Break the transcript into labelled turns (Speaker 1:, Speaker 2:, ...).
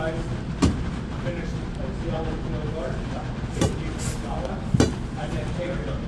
Speaker 1: guys finish the yellow water, and then take it.